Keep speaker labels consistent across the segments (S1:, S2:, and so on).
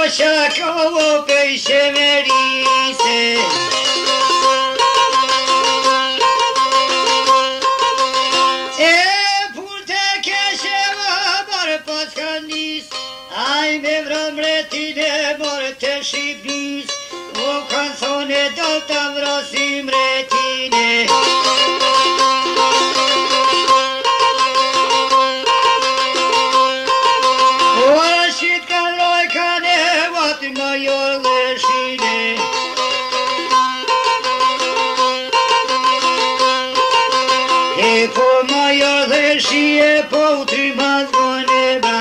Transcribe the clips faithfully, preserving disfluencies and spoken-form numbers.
S1: așa ca o pește merise. E pulte che se va bar pascanis, ai me vremre tine morte și bis, o canzone d'alta vrosim retine. E po maior leși e po trimas goneba.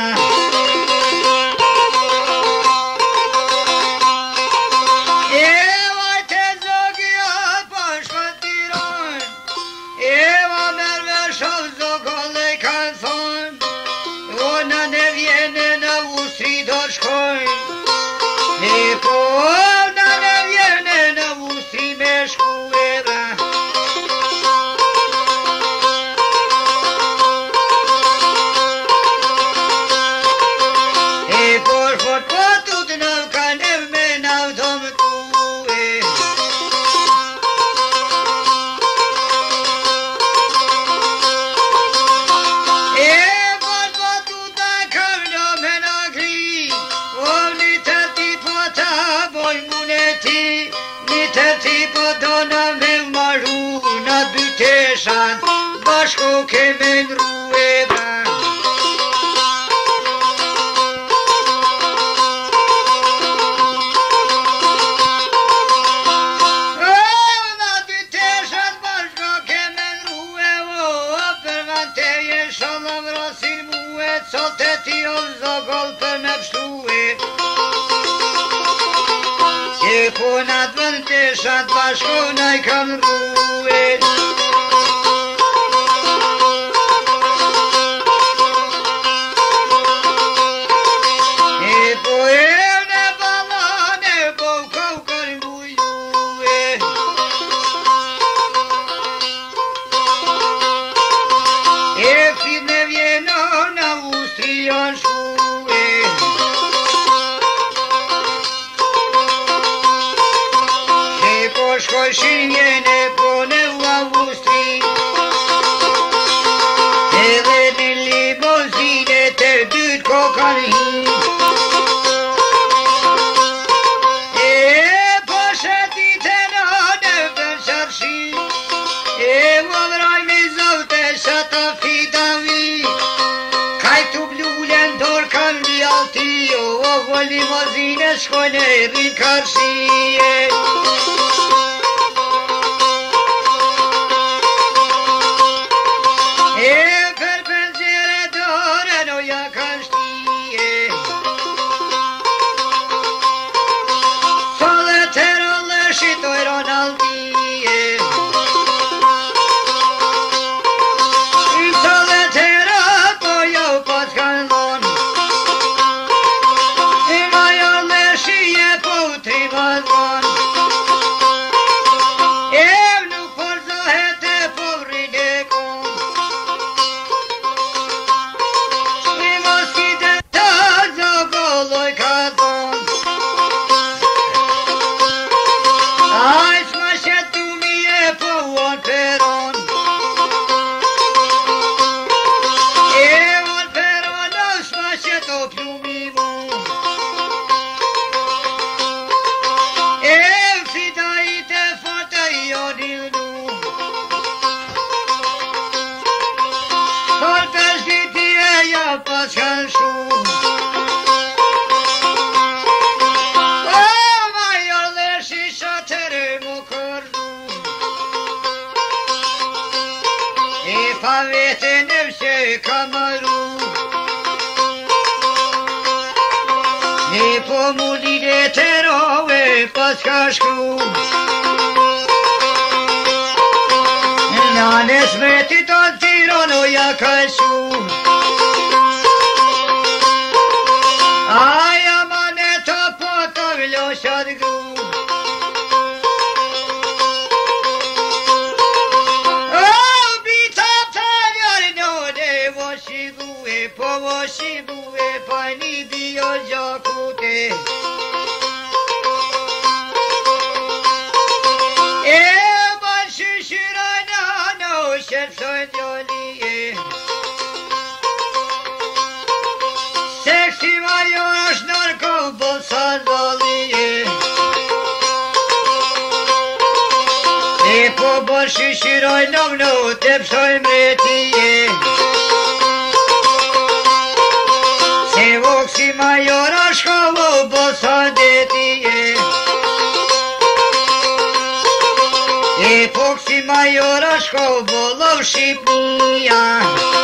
S1: E uite zogia pașpătiron, e o merve și-o zogole canzon, ona ne viene na ustri doșcoi. E po ona ne viene na ustri meșcueva. Bașco che men rueva. Ona biteshan bașco che men rueva, per manteie shalom rosin muet, solteti on zogol per mepshtue. E ponat vanteshat bașco nai kan ruet. Limozine școleri în carșie. E per pensiere d'ora noia ca știe. Soleterole și toiron altie. În soletera poi eu pot canzon. E pomulile te roe pascașcu. Ne-a nesmetit tot tironul ia cașu. Aia manetă potavlio și-adgru. O, bita tăriar ne-o de voșigu, e po voșigu. e pani dio giacute. E başı şirana no şef soydioli. Seksi mayoş narko bolsan doli. E po başı şirana no tep soymreti. Sevoksi mayoş kavo bolsan dedi. Epoksi majoraško bolov šipnija.